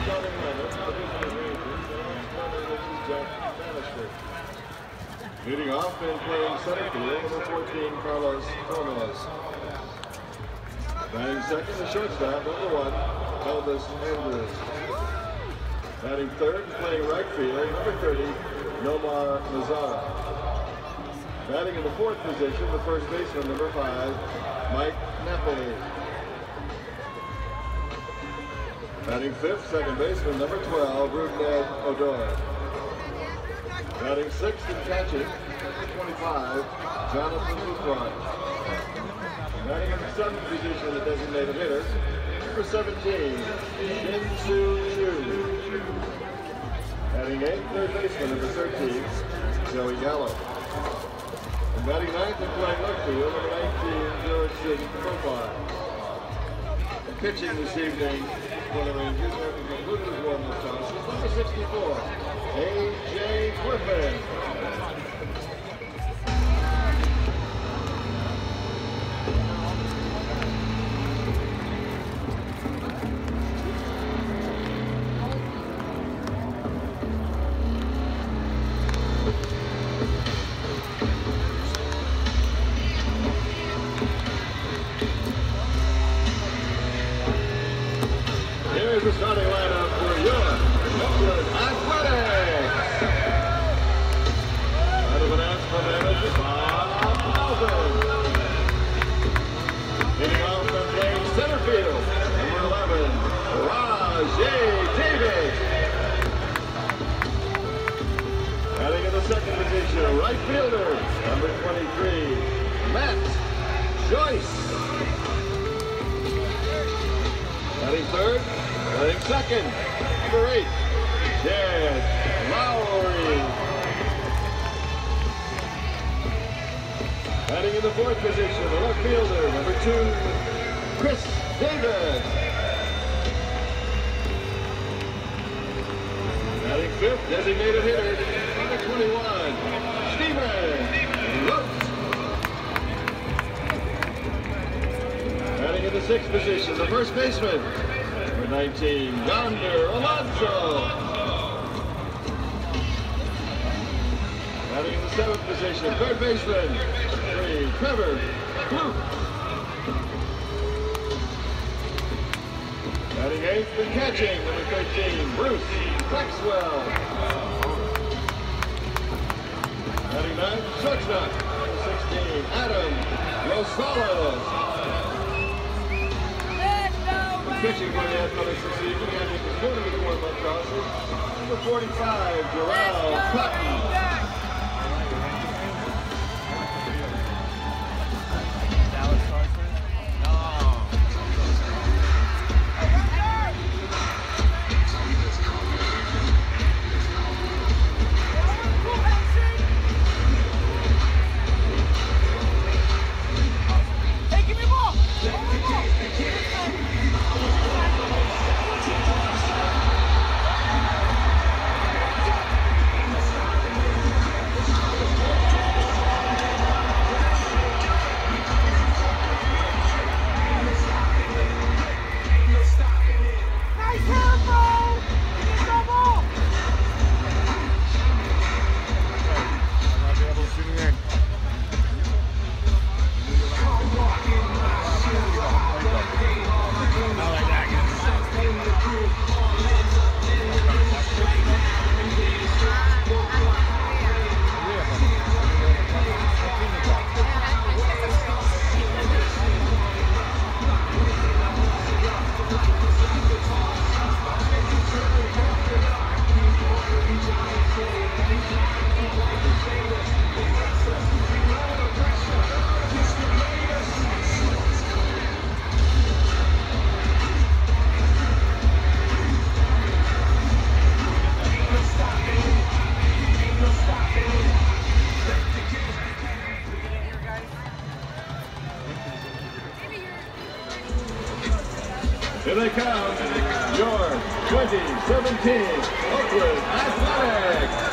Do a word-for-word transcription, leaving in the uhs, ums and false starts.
starting lineup, Division Rangers, and Jack Bannister. Leading off and playing center field, number fourteen, Carlos Gomez. Batting second, the shortstop, number one, Elvis Andrews. Batting third and playing right field, number thirty, Nomar Mazara. Batting in the fourth position, the first baseman, number five, Mike Napoli. Batting fifth, second baseman, number twelve, Rougned Odor. Batting sixth and catching, number twenty-five, Jonathan Lucroy. Batting in the seventh position, the designated hitter, number seventeen, Shin-Soo Choo. Batting eighth, third baseman, number thirteen, Joey Gallo. And batting ninth and playing left field, number nineteen, George Sidney Profile. And pitching this evening for the Rangers, having concluded his warm-up toss, is number sixty-four, A J Griffin. Here's the starting lineup for your Oakland Athletics. Out of an ass for manager Bob Melvin. Hitting off and playing center field, number eleven, Rajay Davis. Batting in the second position, right fielder, number twenty-three, Matt Joyce. Batting third, batting second, number eight, Jed Lowry. Batting in the fourth position, the left fielder, number two, Chris Davis. Batting fifth, designated hitter, number twenty-one, Steven Rhodes. Batting in the sixth position, the first baseman, number nineteen, Yonder Alonso. Batting in the seventh position, third baseman, three, Trevor Kloop. Batting eighth and catching, number thirteen, Bruce Maxwell. Batting ninth, shortstop, number sixteen, Adam Rosales. Pitching for the Athletics this evening, having concluded the warm-up process, number forty-five, Jarrell Cotton. Here they come, your twenty seventeen Oakland Athletics.